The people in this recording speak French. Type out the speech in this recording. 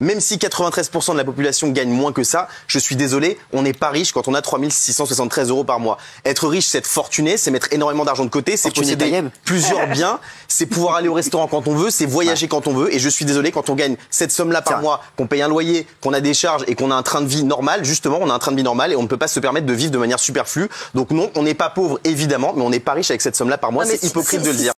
Même si 93% de la population gagne moins que ça, je suis désolé, on n'est pas riche quand on a 3 673 € par mois. Être riche, c'est être fortuné, c'est mettre énormément d'argent de côté, c'est posséder plusieurs biens, c'est pouvoir aller au restaurant quand on veut, c'est voyager quand on veut. Et je suis désolé, quand on gagne cette somme-là par mois, qu'on paye un loyer, qu'on a des charges et qu'on a un train de vie normal, justement, on a un train de vie normal et on ne peut pas se permettre de vivre de manière superflue. Donc non, on n'est pas pauvre évidemment, mais on n'est pas riche avec cette somme-là par mois. C'est hypocrite de le dire.